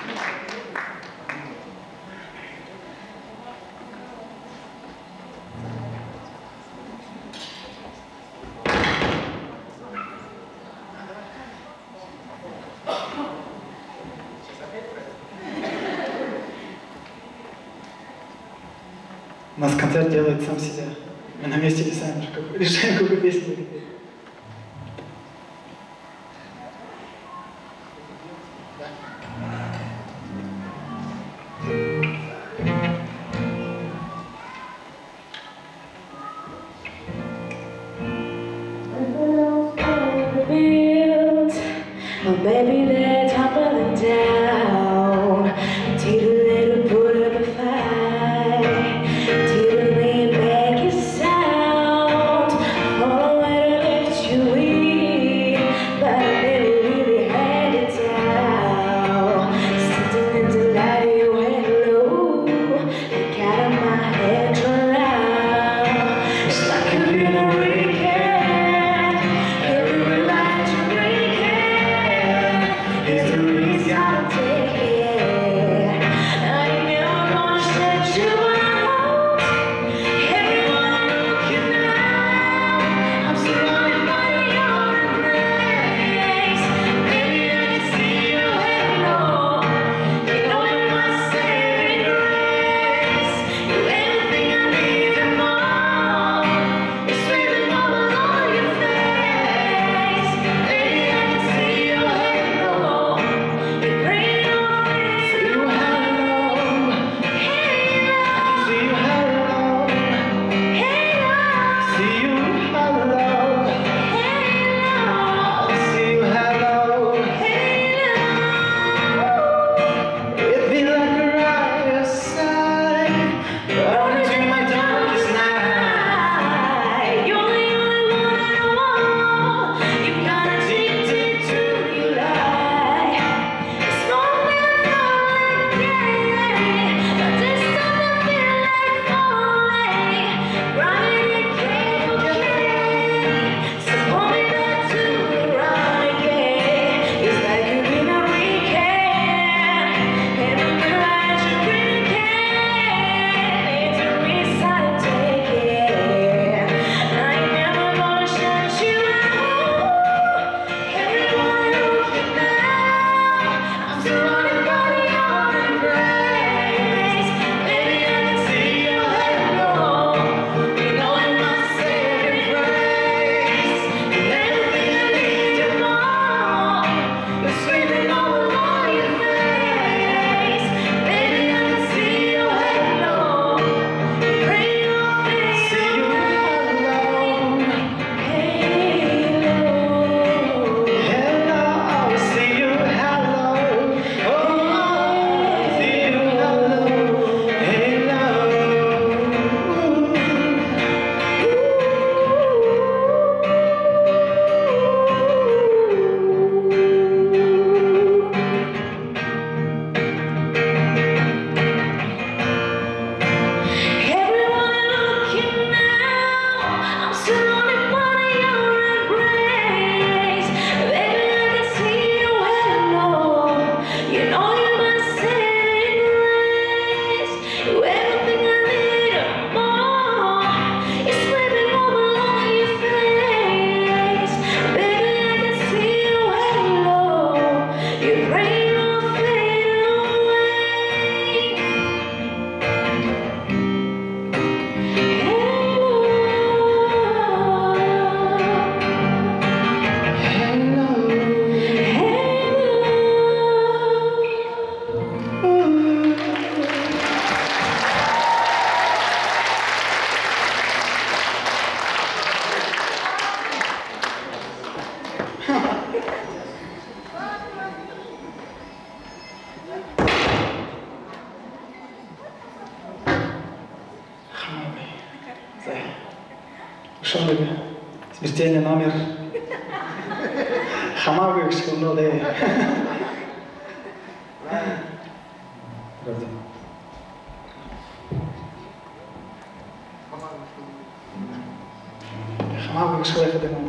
У нас концерт делает сам себя. Мы на месте сами решаем, какую песню. Oh, baby, they're tumbling down. Didn't let her put up a fight. Didn't let make a sound. Oh, I let you in, but I never really had it down. Sitting in the light, you hello. I got my head around. It's like a little weekend. Every night you break it. It's the reason I take it. I never gonna set you out. Everyone looking now. I'm surrounded by your embrace. Baby, I can see your halo. You know you're my saving grace. You're everything I need and more. It's sweeping all along your face. Baby, I can see your halo. You bring your face. See you hello. See you hello. See you hello. See you hello. It be like a riot side, running to my darkest night. You're the only one I want. You got addicted to your lie. It's morning falling, but this time I feel like falling. Running you can't forget. So pull me back to the right again. It's like you've been a weekend. And I'm glad you're drinking. It's a risk I take it. I ain't never gonna shut you out. Everyone looking now. I'm surrounded by your embrace. Baby, I can see your halo. You know you're my saving grace. And everything I need and more. You're sweeping all along your face. Baby, I can see your halo. Bring your face. See you hello. Hello. See you hello. Oh, see you hello. Everyone looking now. I'm surrounded by your embrace. Baby, I can see you hello. You know you're my saving grace. You're everything I need and more. It's swimming all along your face. Baby, I can see you hello. You bring your fade away. Шумлыгы. Смертельный номер. Хамавы, шкунды. Правда. Хамал вышел их дымом.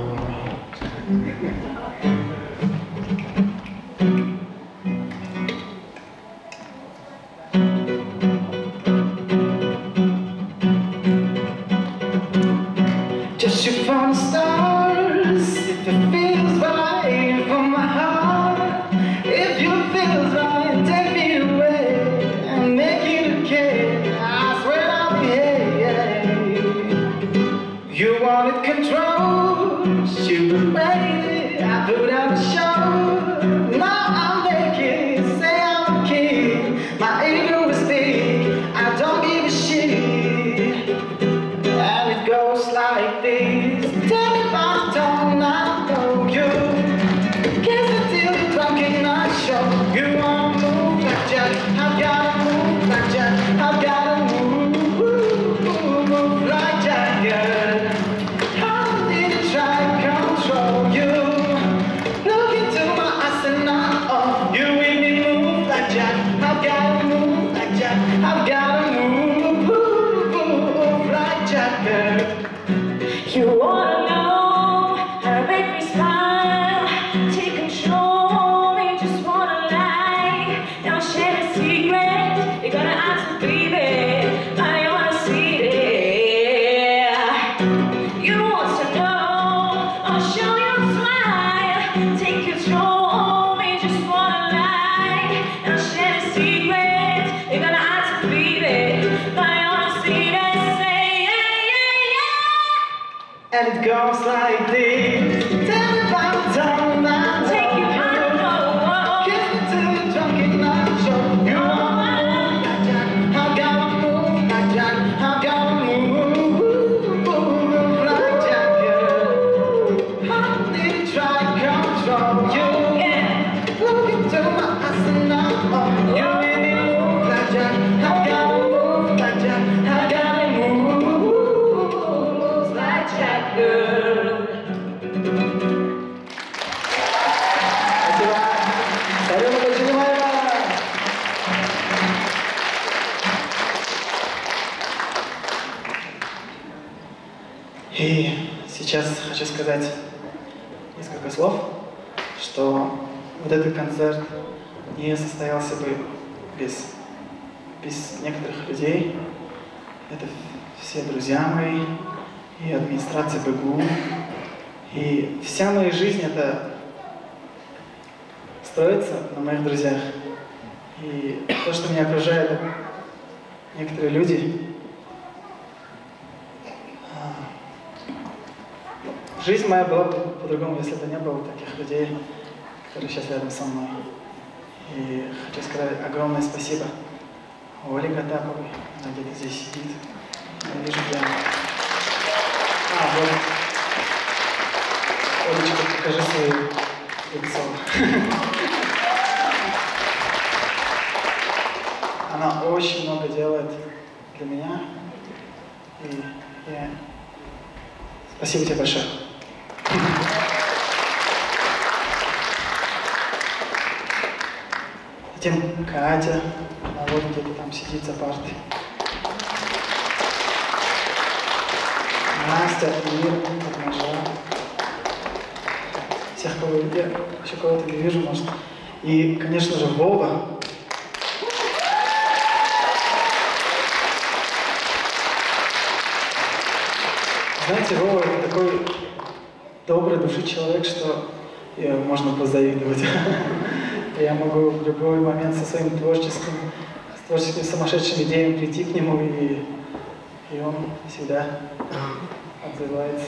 Just shoot from the stars if it feels right from my heart. If you feels right, take me away and make it okay. I swear I'll behave. You wanted control, shoot the baby. I put out a show. Now I'm naked, say I'm a king. My ego is big, I don't give a shit. And it goes like this. Tell me about the time I know you. Kiss until the drunken night show. You wanna move like Jack, I've gotta move like Jack. I've gotta move like Jack, girl. How did I try to control you? Look into my eyes and I know you make me move like Jack. I've gotta move like Jack. I've gotta move like Jack, girl. You wanna know how to make me smile, take control, you just wanna lie. Don't share a secret, you're gonna ask me, baby, I wanna see it. You want to know, I'll show you a smile, take control, you just wanna lie. Don't share a secret, you're gonna ask me, baby, I wanna see it. Say yeah. And it goes like this. Tell me about the time I Take you out of kiss me till the drunken night show. You wanna move like Jack, I gotta move like Jack. I gotta move like Jack, girl. How did you try to control you? Look into my eyes and I know you make me move like Jack. I gotta move like Jack. I gotta move like Jack, girl. Спасибо. Дарина Бочинева. И сейчас хочу сказать несколько слов, что вот этот концерт не состоялся бы без некоторых людей. Это все друзья мои и администрация БГУ. И вся моя жизнь это строится на моих друзьях. И то, что меня окружает некоторые люди, жизнь моя была бы по-другому, если бы не было таких людей, которые сейчас рядом со мной. И хочу сказать огромное спасибо Оле Гатаповой, она где-то здесь сидит. Я вижу прямо. Вот. Олечка, покажи свое лицо. Она очень много делает для меня. И спасибо тебе большое. Затем Катя, она вот где-то там сидит за партой. Настя, Ира, Маржа. Всех, кого я еще кого-то не вижу, может. И, конечно же, Вова. Знаете, Вова это такой доброй души человек, что можно позавидовать. Я могу в любой момент со своим творческим сумасшедшим идеями прийти к нему, и он всегда отзывается.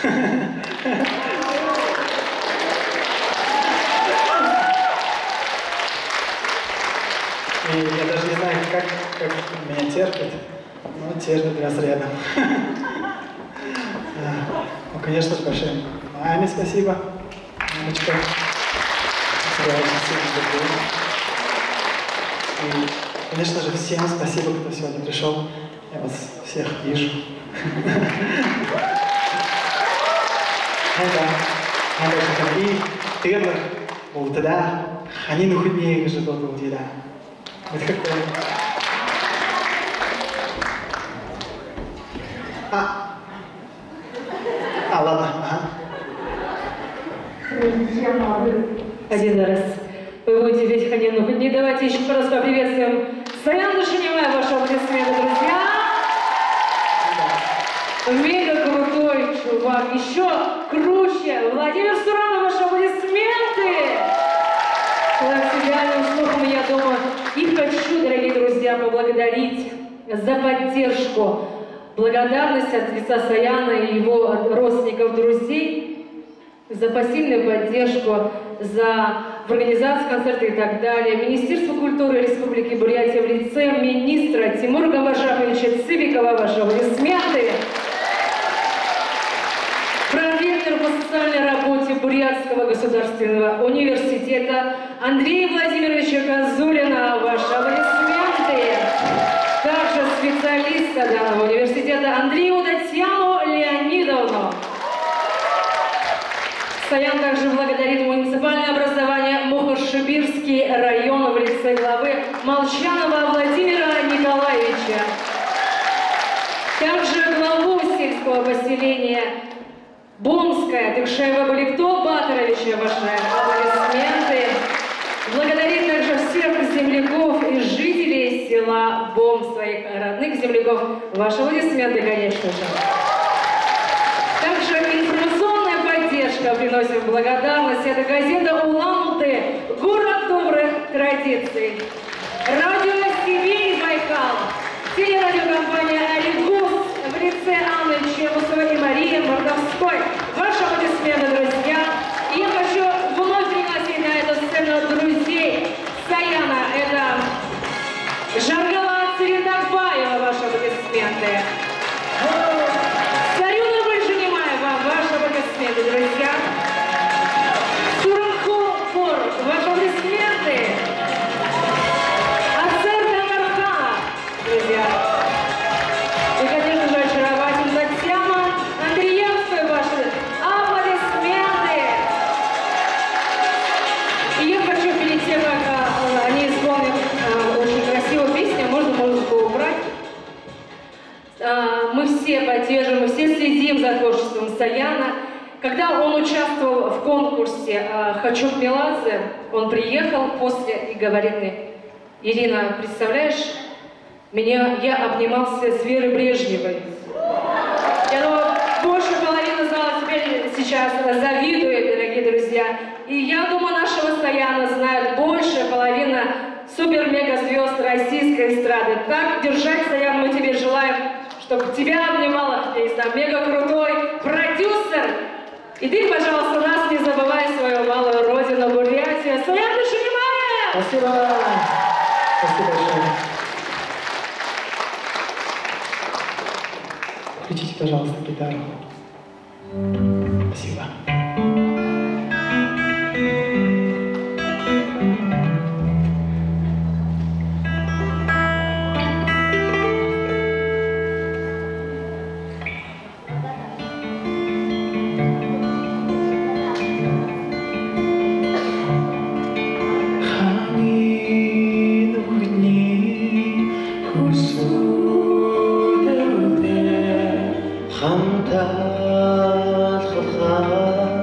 И я даже не знаю, как меня терпит, но терпит раз рядом. Ну, конечно же, большое маме спасибо. Мамочка. И, конечно же, всем спасибо, кто сегодня пришел. Я вас всех вижу. Ну да, и тренер тогда ханин худнее же тот был тогда. Вот какой. Ладно. Ага. Один раз. Вы будете петь Ханину худни. Давайте еще раз поприветствуем Саяну Шинимая, ваши аплодисменты, друзья. Мега крутой чувак. Еще круче. Владимир Суранов, ваши аплодисменты. С идеальным слухом, я думаю, и хочу, дорогие друзья, поблагодарить за поддержку. Благодарность от лица Саяна и его родственников, друзей за посильную поддержку, за организацию концерта и так далее. Министерство культуры Республики Бурятия в лице министра Тимура Гамбажаповича Цыбикова, ваши аплодисменты. Проректор по социальной работе Бурятского государственного университета Андрея Владимировича Козулина, ваши аплодисменты. Также специалиста данного университета Андрееву Татьяну Леонидовну. Саян также благодарит муниципальное образование Мухоршибирский район в лице главы Молчанова Владимира Николаевича. Также главу сельского поселения Бомская Тыкшаева Баликто Батаровича, ваши аплодисменты. Благодарит также всех земляков и жителей села Бом, своих родных земляков. Ваши аплодисменты, конечно же. Также информационная поддержка приносит благодарность. Это газета «Улан-Удэ», город добрых традиций. Радио «Сибирь» Байкал, телерадиокомпания «Алигус» в лице Анны Чемусовой и Марии Мордовской. Ваши аплодисменты, друзья. И я хочу вновь пригласить на эту сцену друзей Саяна. Это Жаргала Цветокбаева, ваши аплодисменты. Сарюна Большанимаева, ваши аплодисменты, друзья. Суранху Фор, ваши аплодисменты. Ацер Дамарханов, друзья. И, конечно же, очаровательная Татьяна Андреевская, ваши аплодисменты. И я хочу перед тем, как они исполнят очень красивую песню, можно музыку убрать. Мы все поддерживаем, мы все следим за творчеством Саяна. Когда он участвовал в конкурсе «Хочу к Меладзе», он приехал после и говорит мне: Ирина, представляешь, я обнимался с Верой Брежневой. Я думаю, больше половины зала теперь сейчас завидует, дорогие друзья. И я думаю, нашего Саяна знает больше половины супер-мега-звезд российской эстрады. Так держать, Саян, мы тебе желаем, чтобы тебя обнимала, я не знаю, мега-крутой продюсер. И ты, пожалуйста, нас не забывай, свою малую родину Бурятию. Саян Душанимаев! Спасибо. Спасибо большое. Включите, пожалуйста, гитару. Спасибо. خمتال خلخال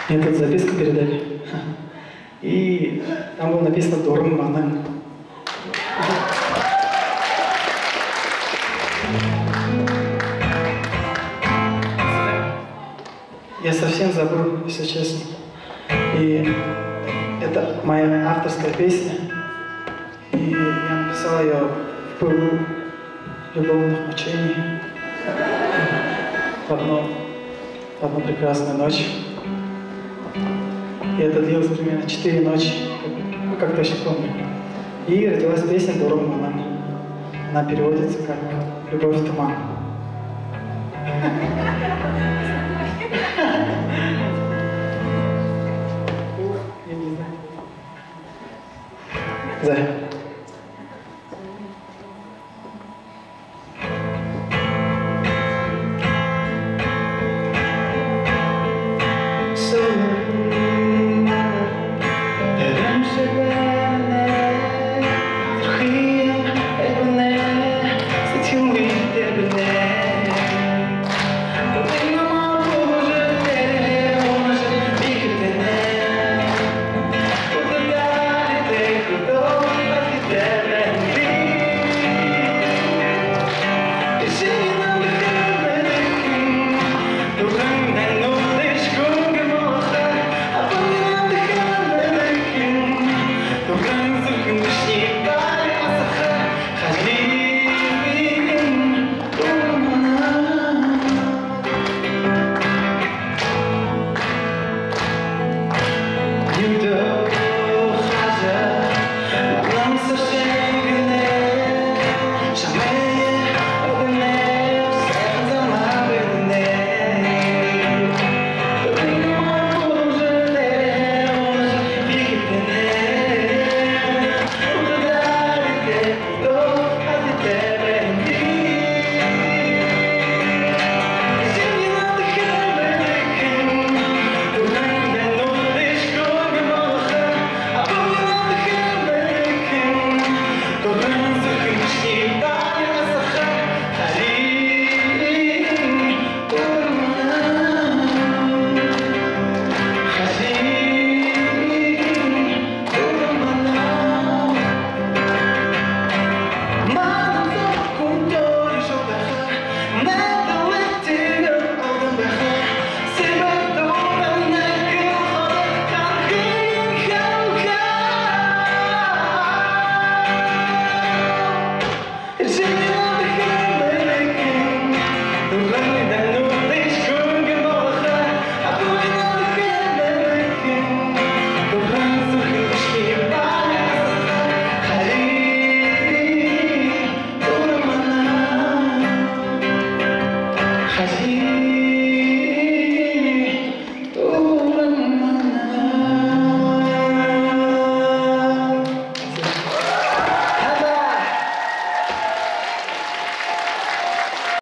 Мне тут записку передали. И там было написано «Дурманен». Я совсем забыл, если честно. И это моя авторская песня. И я написал ее в пылу любовных мучений в одну прекрасную ночь. И это длилось примерно 4 ночи, как точно помню. И родилась песня «Дурманен». Она переводится как «Любовь в туман». Я не знаю. Да.